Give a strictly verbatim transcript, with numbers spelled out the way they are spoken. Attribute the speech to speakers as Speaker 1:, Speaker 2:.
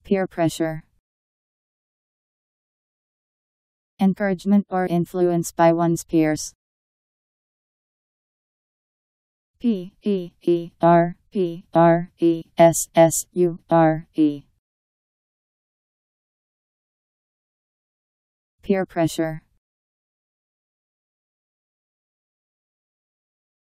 Speaker 1: Peer pressure. Encouragement or influence by one's peers. P E E R P R E S S U R E. Peer pressure.